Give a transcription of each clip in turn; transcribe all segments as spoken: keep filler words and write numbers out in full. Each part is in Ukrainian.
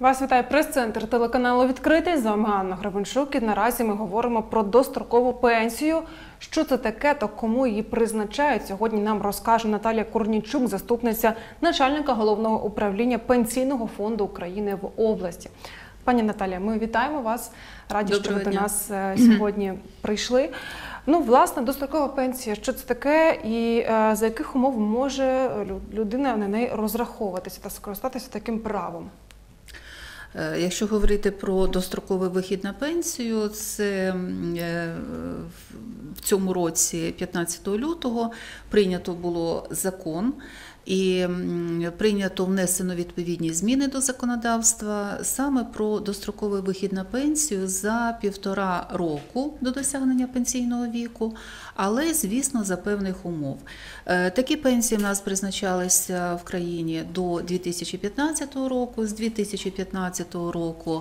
Вас вітає прес-центр телеканалу «Відкритий». З вами Анна Гребеншук. І наразі ми говоримо про дострокову пенсію. Що це таке та кому її призначають? Сьогодні нам розкаже Наталія Корнійчук, заступниця начальника Головного управління Пенсійного фонду України в області. Пані Наталія, ми вітаємо вас. Раді, Доброго що ви дня. до нас сьогодні прийшли. Ну, власне, дострокова пенсія, що це таке і е, за яких умов може людина на неї розраховуватися та скористатися таким правом? Якщо говорити про достроковий вихід на пенсію, це в цьому році, п'ятнадцятого лютого, прийнято було закон і прийнято внесено відповідні зміни до законодавства саме про достроковий вихід на пенсію за півтора року до досягнення пенсійного віку, але, звісно, за певних умов. Такі пенсії в нас призначалися в країні до дві тисячі п'ятнадцятого року, з дві тисячі п'ятнадцятого року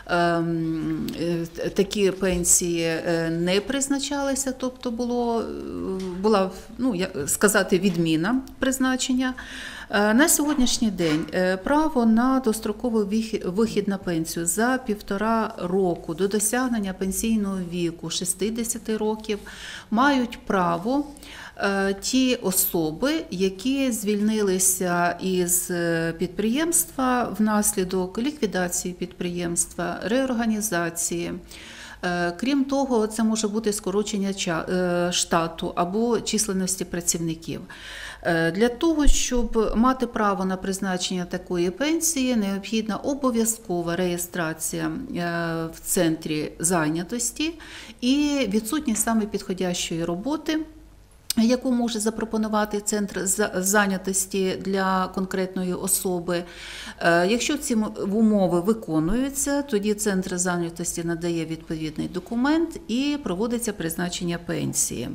такі пенсії не призначалися, тобто було, була, ну, як сказати, відміна призначення. На сьогоднішній день право на достроковий вихід на пенсію за півтора року до досягнення пенсійного віку шістдесят років мають право ті особи, які звільнилися із підприємства внаслідок ліквідації підприємства, реорганізації. Крім того, це може бути скорочення штату або численності працівників. Для того, щоб мати право на призначення такої пенсії, необхідна обов'язкова реєстрація в центрі зайнятості і відсутність саме підходящої роботи, яку може запропонувати центр зайнятості для конкретної особи. Якщо ці умови виконуються, тоді центр зайнятості надає відповідний документ і проводиться призначення пенсії.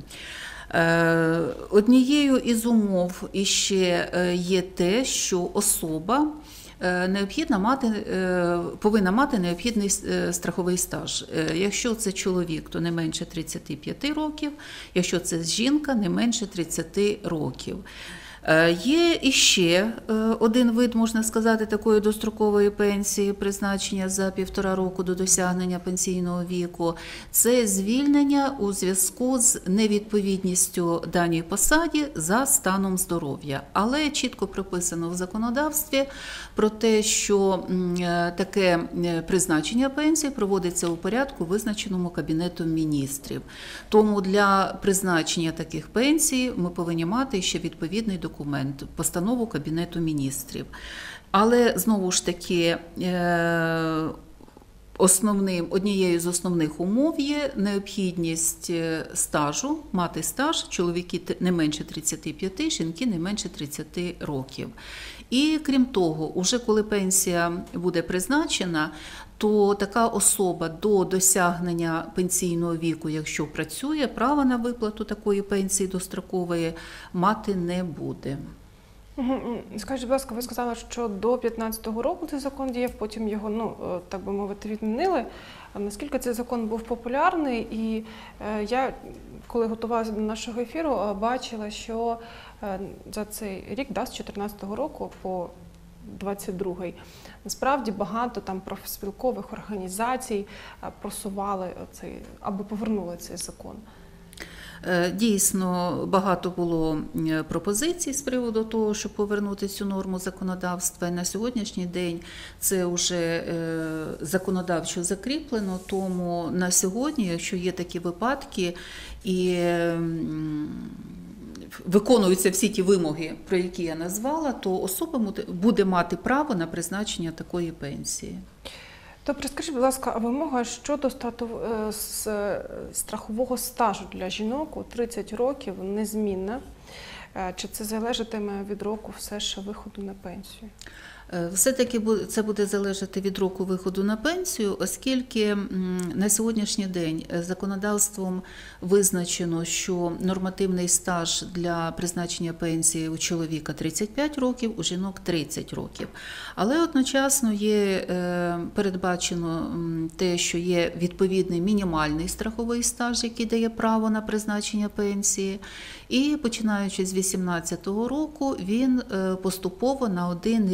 Однією із умов іще є те, що особа необхідно мати, повинна мати необхідний страховий стаж. Якщо це чоловік, то не менше тридцяти п'яти років, якщо це жінка, не менше тридцяти років. Є іще один вид, можна сказати, такої дострокової пенсії, призначення за півтора року до досягнення пенсійного віку. Це звільнення у зв'язку з невідповідністю даній посаді за станом здоров'я. Але чітко прописано в законодавстві про те, що таке призначення пенсії проводиться у порядку, визначеному Кабінетом міністрів. Тому для призначення таких пенсій ми повинні мати ще відповідний документ. Документ, постанову Кабінету міністрів. Але, знову ж таки, основним, однією з основних умов є необхідність стажу, мати стаж, чоловіки не менше тридцяти п'яти, жінки не менше тридцяти років. І, крім того, уже коли пенсія буде призначена, то така особа до досягнення пенсійного віку, якщо працює, права на виплату такої пенсії дострокової мати не буде. Скажіть, будь ласка, ви сказали, що до п'ятнадцятого року цей закон діяв, потім його, ну, так би мовити, відмінили. Наскільки цей закон був популярний? І я, коли готувалася до нашого ефіру, бачила, що за цей рік, да, з чотирнадцятого року по двадцять другий, насправді багато там профспілкових організацій просували цей, аби повернули цей закон. Дійсно, багато було пропозицій з приводу того, щоб повернути цю норму законодавства. І на сьогоднішній день це вже законодавчо закріплено, тому на сьогодні, якщо є такі випадки і виконуються всі ті вимоги, про які я назвала, то особа буде мати право на призначення такої пенсії. Добре, скажіть, будь ласка, а вимога щодо страхового стажу для жінок у тридцять років незмінна? Чи це залежатиме від року все ж виходу на пенсію? Все-таки це буде залежати від року виходу на пенсію, оскільки на сьогоднішній день законодавством визначено, що нормативний стаж для призначення пенсії у чоловіка тридцять п'ять років, у жінок тридцять років. Але одночасно є передбачено те, що є відповідний мінімальний страховий стаж, який дає право на призначення пенсії. І починаючи з вісімнадцятого року він поступово на один рік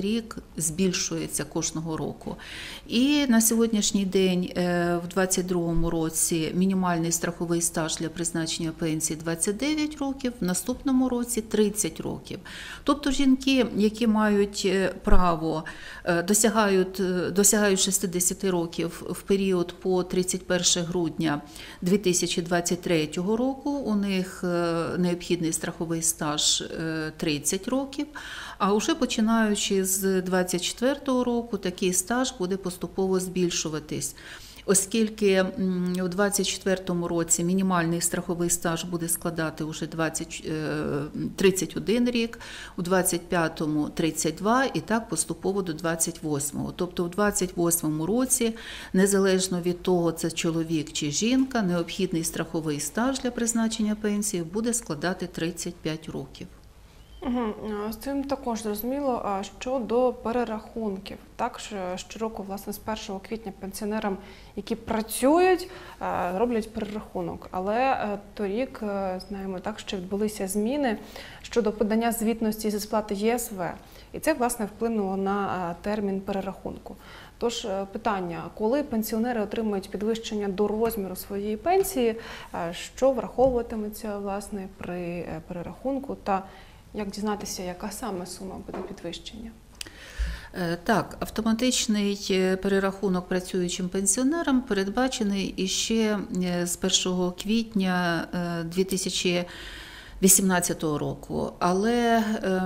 збільшується кожного року. І на сьогоднішній день, в двадцять другому році, мінімальний страховий стаж для призначення пенсії двадцять дев'ять років, в наступному році тридцять років. Тобто жінки, які мають право, досягають, досягають шістдесят років в період по тридцять перше грудня дві тисячі двадцять третього року, у них необхідний страховий стаж тридцять років, а вже починаючи з двадцять четвертого року такий стаж буде поступово збільшуватись. Оскільки у двадцять четвертому році мінімальний страховий стаж буде складати вже тридцять один рік, у двадцять п'ятому – тридцять два і так поступово до двадцять восьмого. Тобто у двадцять восьмому році, незалежно від того, це чоловік чи жінка, необхідний страховий стаж для призначення пенсії буде складати тридцять п'ять років. Угу. З цим також зрозуміло. А щодо перерахунків, так, щороку, власне, з першого квітня пенсіонерам, які працюють, роблять перерахунок. Але торік, знаємо так, що відбулися зміни щодо подання звітності зі сплати Є Ес В. І це, власне, вплинуло на термін перерахунку. Тож питання, коли пенсіонери отримують підвищення до розміру своєї пенсії, що враховуватиметься, власне, при перерахунку та як дізнатися, яка саме сума буде підвищення? Так, автоматичний перерахунок працюючим пенсіонерам передбачений іще з першого квітня дві тисячі вісімнадцятого року, але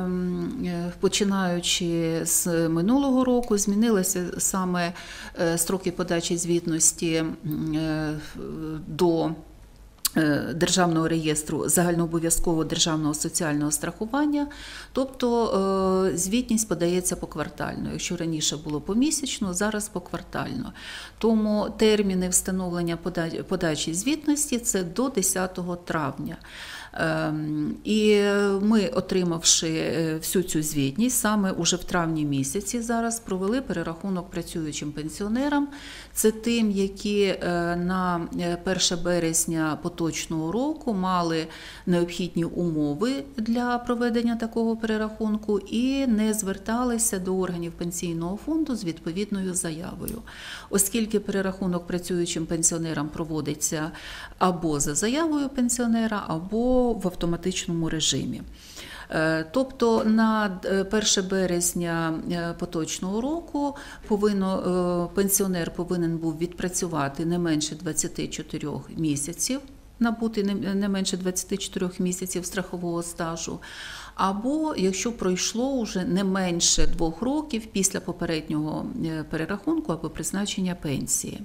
починаючи з минулого року змінилися саме строки подачі звітності до Державного реєстру загальнообов'язкового державного соціального страхування, тобто звітність подається поквартально. Якщо раніше було помісячно, зараз поквартально. Тому терміни встановлення подачі звітності – це до десятого травня. І ми, отримавши всю цю звітність, саме уже в травні місяці зараз провели перерахунок працюючим пенсіонерам. Це тим, які на перше березня поточного року мали необхідні умови для проведення такого перерахунку і не зверталися до органів пенсійного фонду з відповідною заявою. Оскільки перерахунок працюючим пенсіонерам проводиться або за заявою пенсіонера, або в автоматичному режимі. Тобто на перше березня поточного року повинно, пенсіонер повинен був відпрацювати не менше двадцяти чотирьох місяців, набути не менше двадцяти чотирьох місяців страхового стажу, або якщо пройшло вже не менше двох років після попереднього перерахунку або призначення пенсії.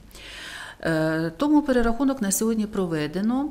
Тому перерахунок на сьогодні проведено.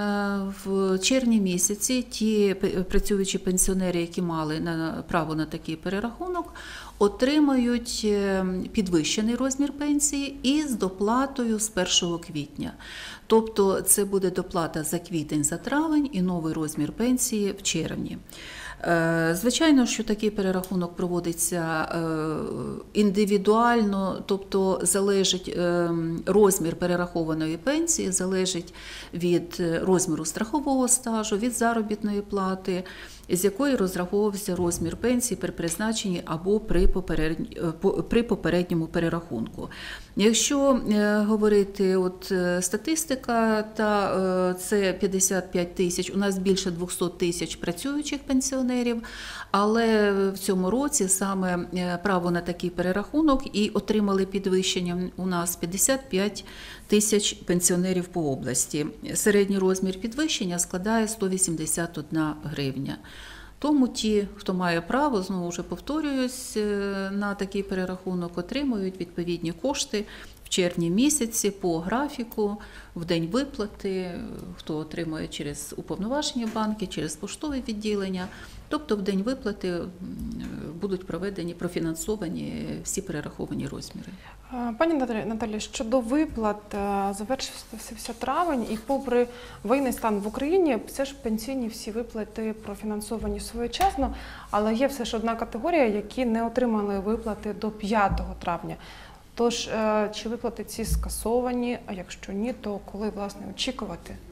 В червні місяці ті працюючі пенсіонери, які мали право на такий перерахунок, отримають підвищений розмір пенсії із доплатою з першого квітня. Тобто це буде доплата за квітень, за травень і новий розмір пенсії в червні. Звичайно, що такий перерахунок проводиться індивідуально, тобто залежить розмір перерахованої пенсії, залежить від розміру страхового стажу, від заробітної плати, з якої розраховувався розмір пенсії при призначенні або при, попередні, при попередньому перерахунку. Якщо говорити от статистика, та це п'ятдесят п'ять тисяч, у нас більше двісті тисяч працюючих пенсіонерів, але в цьому році саме право на такий перерахунок і отримали підвищення у нас п'ятдесят п'ять тисяч пенсіонерів по області. Середній розмір підвищення складає сто вісімдесят одна гривня. Тому ті, хто має право, знову вже повторююсь, на такий перерахунок отримують відповідні кошти в червні місяці по графіку, в день виплати, хто отримує через уповноважені банки, через поштове відділення. Тобто в день виплати будуть проведені, профінансовані всі перераховані розміри. Пані Наталі, щодо виплат, завершився травень, і попри воєнний стан в Україні, все ж пенсійні всі виплати профінансовані своєчасно, але є все ж одна категорія, які не отримали виплати до п'ятого травня. Тож, чи виплати ці скасовані, а якщо ні, то коли, власне, очікувати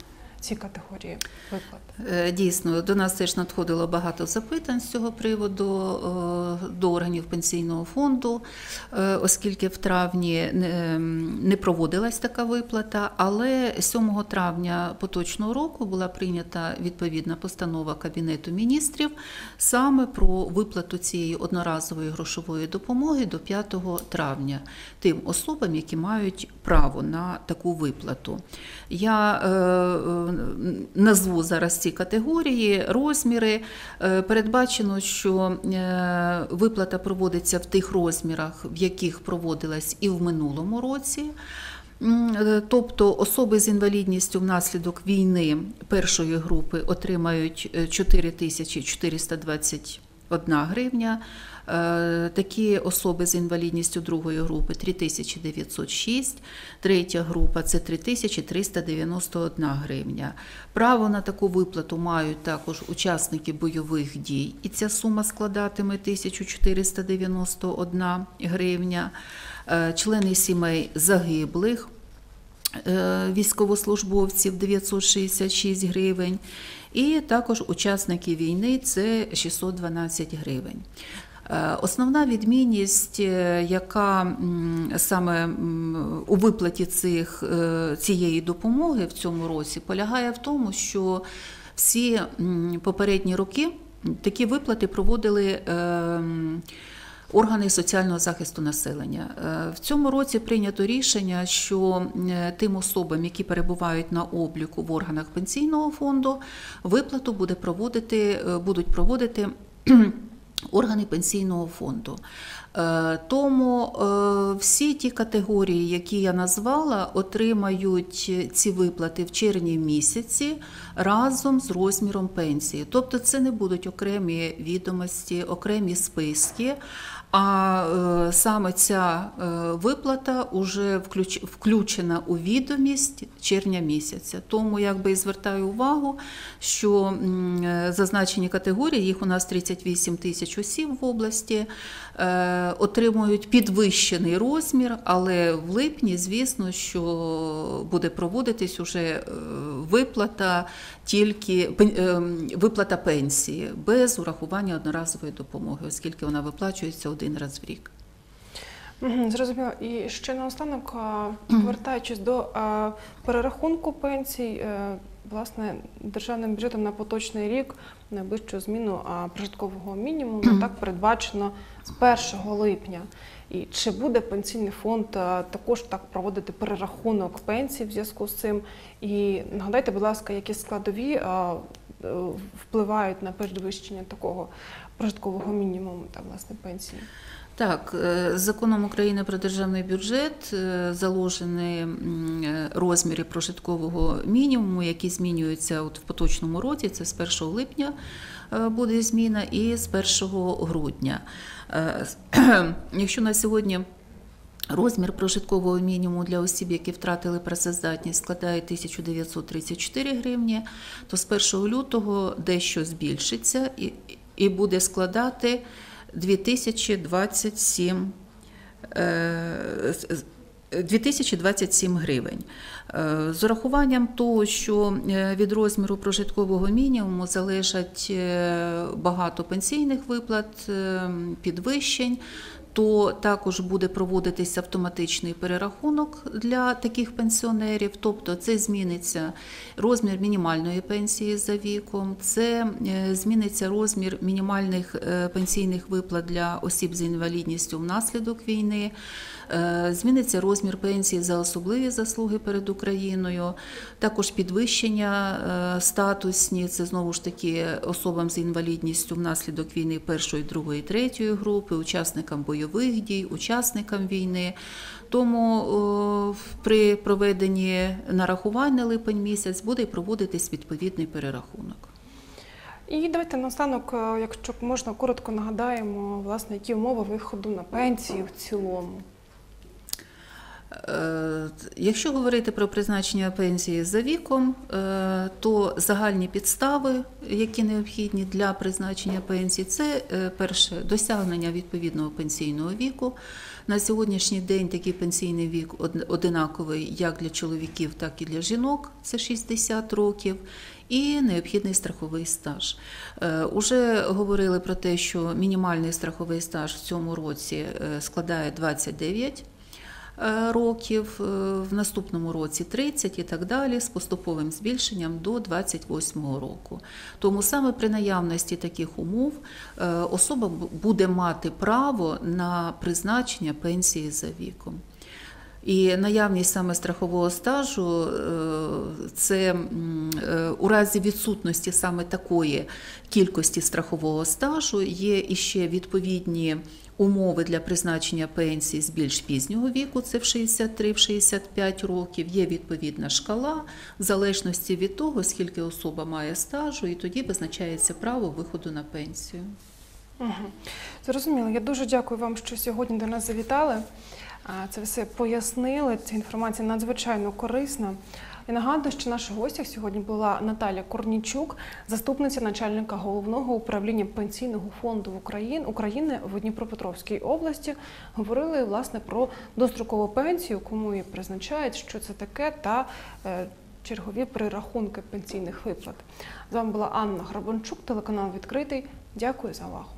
ці категорії виплат? Дійсно, до нас теж надходило багато запитань з цього приводу до органів пенсійного фонду, оскільки в травні не проводилась така виплата, але сьомого травня поточного року була прийнята відповідна постанова Кабінету міністрів саме про виплату цієї одноразової грошової допомоги до п'ятого травня тим особам, які мають право на таку виплату. Я е, назву зараз ці категорії, розміри. Е, передбачено, що е, виплата проводиться в тих розмірах, в яких проводилась і в минулому році. Тобто особи з інвалідністю внаслідок війни першої групи отримають чотири тисячі чотириста двадцять одна гривня, такі особи з інвалідністю другої групи – три тисячі дев'ятсот шість, третя група – це три тисячі триста дев'яносто одна гривня. Право на таку виплату мають також учасники бойових дій, і ця сума складатиме тисячу чотириста дев'яносто одна гривня, члени сімей загиблих військовослужбовців – дев'ятсот шістдесят шість гривень, і також учасники війни – це шістсот дванадцять гривень. Основна відмінність, яка саме у виплаті цих, цієї допомоги в цьому році, полягає в тому, що всі попередні роки такі виплати проводили органи соціального захисту населення. В цьому році прийнято рішення, що тим особам, які перебувають на обліку в органах пенсійного фонду, виплату буде проводити, будуть проводити органи пенсійного фонду. Тому всі ті категорії, які я назвала, отримають ці виплати в червні місяці разом з розміром пенсії. Тобто це не будуть окремі відомості, окремі списки, а саме ця виплата вже включена у відомість червня місяця. Тому якби і звертаю увагу, що зазначені категорії, їх у нас тридцять вісім тисяч осіб в області, отримують підвищений розмір, але в липні, звісно, що буде проводитись уже виплата тільки виплата пенсії без урахування одноразової допомоги, оскільки вона виплачується один раз в рік. Зрозуміло. І ще наостанок, повертаючись до перерахунку пенсій, власне, державним бюджетом на поточний рік найближчу зміну прожиткового мінімуму так передбачено з першого липня. І чи буде пенсійний фонд також так проводити перерахунок пенсій в зв'язку з цим? І нагадайте, будь ласка, які складові впливають на підвищення такого прожиткового мінімуму та, власне, пенсії? Так, законом України про державний бюджет заложені розміри прожиткового мінімуму, які змінюються от в поточному році, це з першого липня буде зміна і з першого грудня. Якщо на сьогодні розмір прожиткового мінімуму для осіб, які втратили працездатність, складає тисячу дев'ятсот тридцять чотири гривні, то з першого лютого дещо збільшиться і, і буде складати дві тисячі двадцять сім гривень. З урахуванням того, що від розміру прожиткового мінімуму залежать багато пенсійних виплат, підвищень, то також буде проводитися автоматичний перерахунок для таких пенсіонерів, тобто це зміниться розмір мінімальної пенсії за віком, це зміниться розмір мінімальних пенсійних виплат для осіб з інвалідністю внаслідок війни, зміниться розмір пенсії за особливі заслуги перед Україною, також підвищення статусні, це знову ж таки особам з інвалідністю внаслідок війни першої, другої, третьої групи, учасникам бойових дій, учасникам війни. Тому о, при проведенні нарахувань на липень місяць буде проводитись відповідний перерахунок. І давайте наостанок, якщо можна, коротко нагадаємо, власне, які умови виходу на пенсію в цілому. Е, Якщо говорити про призначення пенсії за віком, е, то загальні підстави, які необхідні для призначення пенсії, це е, перше досягнення відповідного пенсійного віку. На сьогоднішній день такий пенсійний вік од- одинаковий як для чоловіків, так і для жінок, це шістдесят років. І необхідний страховий стаж. Е, Уже говорили про те, що мінімальний страховий стаж в цьому році е, складає двадцять дев'ять років, в наступному році тридцять і так далі, з поступовим збільшенням до двадцять восьмого року. Тому саме при наявності таких умов особа буде мати право на призначення пенсії за віком. І наявність саме страхового стажу – це у разі відсутності саме такої кількості страхового стажу є іще відповідні умови для призначення пенсії з більш пізнього віку, це в шістдесят три - шістдесят п'ять років, є відповідна шкала в залежності від того, скільки особа має стажу, і тоді визначається право виходу на пенсію. Угу. Зрозуміло. Я дуже дякую вам, що сьогодні до нас завітали. Це все пояснили, ця інформація надзвичайно корисна. І нагадую, що наша гостя сьогодні була Наталя Корнійчук, заступниця начальника Головного управління Пенсійного фонду України в Дніпропетровській області. Говорили, власне, про дострокову пенсію, кому її призначають, що це таке, та е, чергові перерахунки пенсійних виплат. З вами була Анна Грабанчук, телеканал «Відкритий». Дякую за увагу.